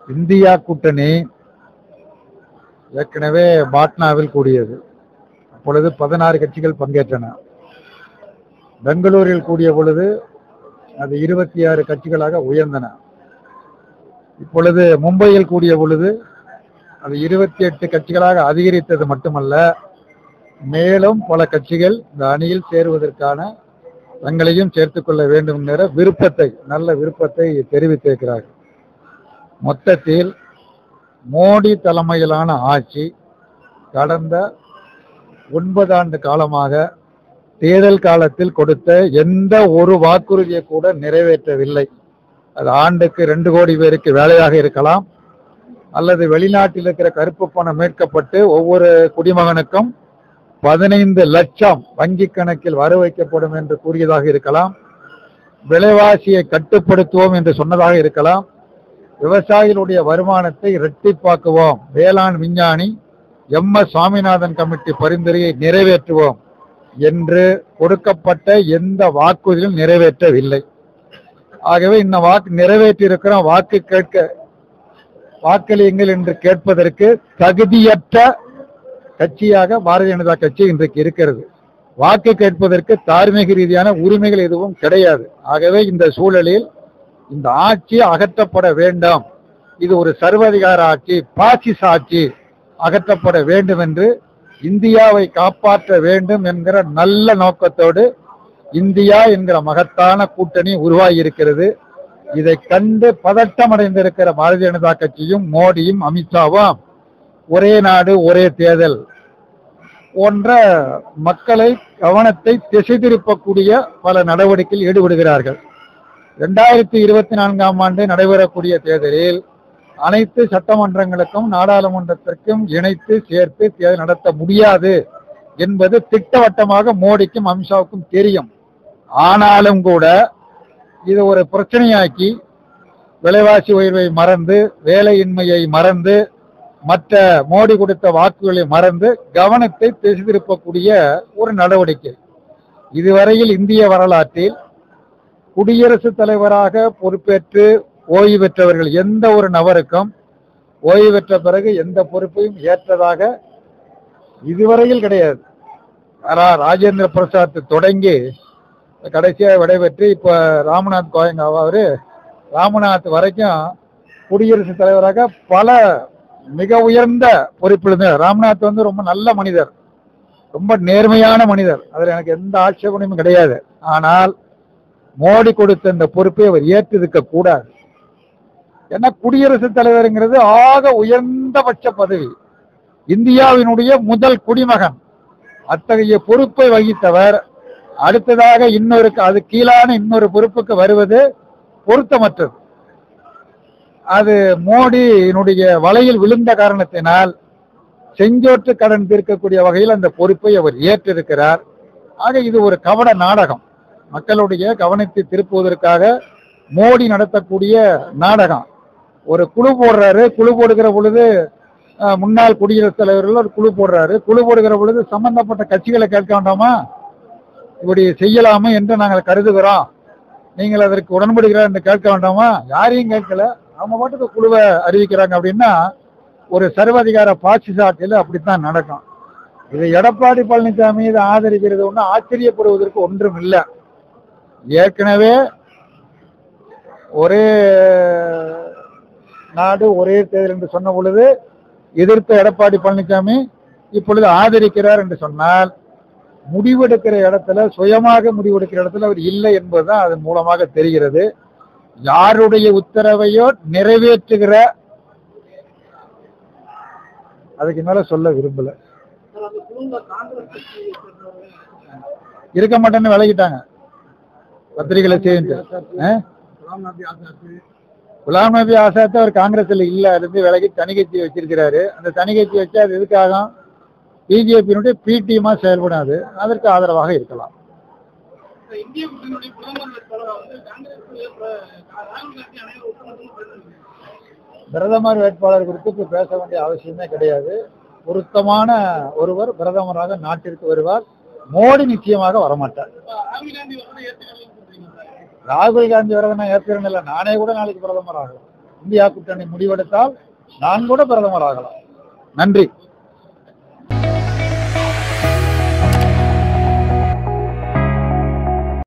India கூட்டணி ஏற்கனவே பாட்னாவில் கூடியது. அப்பொழுது 16 கட்சிகள் பங்கேற்றன. பெங்களூரில் கூடிய பொழுது அது 26 கட்சிகளாக உயர்ந்தன. இப்பொழுது மும்பையில் கூடிய பொழுது அது 28 கட்சிகளாக அதிகரித்தது மட்டுமல்ல, மேலும் பல கட்சிகள் இந்த அணியில் சேருவதற்கான தங்களையும் சேர்த்துக் கொள்ள வேண்டும் என்கிற விருப்பத்தை, நல்ல விருப்பத்தை தெரிவித்திருக்கிறார்கள். மொத்தத்தில் மோடி தலைமையிலான ஆட்சி கடந்த 9 ஆண்டு காலமாக தேர்தல் காலத்தில் கொடுத்த எந்த ஒரு வாக்குறுதியை கூட நிறைவேற்றவில்லை. அது ஆண்டுக்கு 2 கோடி பேருக்கு வேலையாக இருக்கலாம், அல்லது வெளிநாட்டில் இருக்கிற கருப்பு பணம் மீட்கப்பட்டு ஒவ்வொரு குடிமகனுக்கும் 15 லட்சம் வங்கி கணக்கில் வர வைக்கப்படும் என்று கூறியதாக இருக்கலாம், விலைவாசியை கட்டுப்படுத்துவோம் என்று சொன்னதாக இருக்கலாம், விவசாயிகளுடைய வருமானத்தை இரட்டிப்பாக்குவோம், வேளாண் விஞ்ஞானி MS சுவாமிநாதன் கமிட்டி பரிந்துரையை நிறைவேற்றுவோம் என்று கொடுக்கப்பட்ட எந்த வாக்குறுதியும் நிறைவேற்றவில்லை. ஆகவே இந்த வாக்கு நிறைவேற்றியிருக்கிற வாக்கு கேட்க வாக்களியுங்கள் என்று கேட்பதற்கு தகுதியற்ற கட்சியாக பாரதிய ஜனதா கட்சி இன்றைக்கு இருக்கிறது. வாக்கு கேட்பதற்கு தார்மீக ரீதியான உரிமைகள் எதுவும் கிடையாது. ஆகவே இந்த சூழலில் இந்த ஆட்சி அகற்றப்பட வேண்டும். இது ஒரு சர்வாதிகார ஆட்சி, பாசிச ஆட்சி, அகற்றப்பட வேண்டும் என்று, இந்தியாவை காப்பாற்ற வேண்டும் என்கிற நல்ல நோக்கத்தோடு இந்தியா என்கிற மகத்தான கூட்டணி உருவாகி இருக்கிறது. இதை கண்டு பதட்டம் அடைந்திருக்கிற பாரதிய ஜனதா கட்சியும் மோடியும் அமித்ஷாவும் ஒரே நாடு ஒரே தேர்தல் போன்ற மக்களை கவனத்தை திசை திருப்பக்கூடிய பல நடவடிக்கையில் ஈடுபடுகிறார்கள். 2024ஆம் ஆண்டு நடைபெறக்கூடிய தேர்தலில் அனைத்து சட்டமன்றங்களுக்கும் நாடாளுமன்றத்திற்கும் இணைத்து சேர்த்து தேர்தல் நடத்த முடியாது என்பது திட்டவட்டமாக மோடிக்கும் அமித்ஷாவுக்கும் தெரியும். ஆனாலும் கூட இது ஒரு பிரச்சனையாக்கி விலைவாசி உயர்வை மறந்து, வேலையின்மையை மறந்து, மற்ற மோடி கொடுத்த வாக்குகளை மறந்து கவனத்தை திசை திருப்பக்கூடிய ஒரு நடவடிக்கை. இதுவரையில் இந்திய வரலாற்றில் குடியரசுத் தலைவராக பொறுப்பேற்று ஓய்வு பெற்றவர்கள் எந்த ஒரு நபருக்கும் ஓய்வு பெற்ற பிறகு எந்த பொறுப்பையும் ஏற்றதாக இதுவரையில் கிடையாது. ராஜேந்திர பிரசாத் தொடங்கி கடைசியாக விடைபெற்று இப்ப ராம்நாத் கோவிந்த் அவரு ராம்நாத் வரைக்கும் குடியரசுத் தலைவராக பல மிக உயர்ந்த பொறுப்பில் இருந்தார். ராம்நாத் ரொம்ப நல்ல மனிதர், ரொம்ப நேர்மையான மனிதர், அதில் எனக்கு எந்த ஆட்சேபனையும் கிடையாது. ஆனால் மோடி கொடுத்த இந்த பொறுப்பை அவர் ஏற்றிருக்க கூடாது. ஏன்னா குடியரசுத் தலைவருங்கிறது ஆக உயர்ந்தபட்ச பதவி, இந்தியாவினுடைய முதல் குடிமகன். அத்தகைய பொறுப்பை வகித்தவர் அடுத்ததாக அது கீழான இன்னொரு பொறுப்புக்கு வருவது பொருத்தமற்றது. அது மோடியினுடைய வலையில் விழுந்த காரணத்தினால் செஞ்சோற்று கடன் தீர்க்கக்கூடிய வகையில் அந்த பொறுப்பை அவர் ஏற்றிருக்கிறார். ஆக இது ஒரு கவன நாடகம், மக்களுடைய கவனத்தை திருப்புவதற்காக மோடி நடத்தக்கூடிய நாடகம். ஒரு குழு போடுறாரு, குழு போடுகிற பொழுது முன்னாள் குடியரசுத் தலைவர்கள் ஒரு குழு போடுறாரு, குழு போடுகிற பொழுது சம்பந்தப்பட்ட கட்சிகளை கேட்க வேண்டாமா, இப்படி செய்யலாமா என்று நாங்கள் கருதுகிறோம், நீங்கள் அதற்கு உடன்படுகிறார் என்று கேட்க வேண்டாமா? யாரையும் கேட்கல, அவங்க பாட்டுக்கு குழுவை அறிவிக்கிறாங்க. அப்படின்னா ஒரு சர்வாதிகார பாசிச ஆட்சியில் அப்படித்தான் நடக்கும். இதை எடப்பாடி பழனிசாமி இதை ஆதரிக்கிறது ஒன்றும் ஆச்சரியப்படுவதற்கு ஒன்றும் இல்லை. ஏற்கனவே ஒரே நாடு ஒரே தேர்தல் என்று சொன்ன பொழுது எதிர்த்த எடப்பாடி பழனிசாமி இப்பொழுது ஆதரிக்கிறார் என்று சொன்னால், முடிவெடுக்கிற இடத்துல, சுயமாக முடிவெடுக்கிற இடத்துல அவர் இல்லை என்பதுதான் அதன் மூலமாக தெரிகிறது. யாருடைய உத்தரவையோ நிறைவேற்றுகிற, அதுக்கு மேல சொல்ல விரும்பல, இருக்க மாட்டேன்னு விலகிட்டாங்க பத்திரிகைகளை செய்து. குலாம் நபி ஆசாத் அவர் காங்கிரஸ்ல இல்ல, இருந்து விலகி தனி கட்சி வச்சிருக்கிறாரு. அந்த தனி கட்சி வச்சா அது எதுக்காக? பிஜேபியினுடைய பிடிஎமா செயல்படாது, அதற்கு ஆதரவாக இருக்கலாம். பிரதமர் வேட்பாளர் குறித்து பேச வேண்டிய அவசியமே கிடையாது. பொருத்தமான ஒருவர் பிரதமராக நாட்டிற்கு வருவார். மோடி நிச்சயமாக வரமாட்டார். ராகுல் காந்தி வரதை நான் ஏற்கிறேன் இல்லை, நானே கூட நாளைக்கு பிரதமர் ஆகலாம். இந்தியா கூட்டணி முடிவெடுத்தால் நான் கூட பிரதமர் ஆகலாம். நன்றி.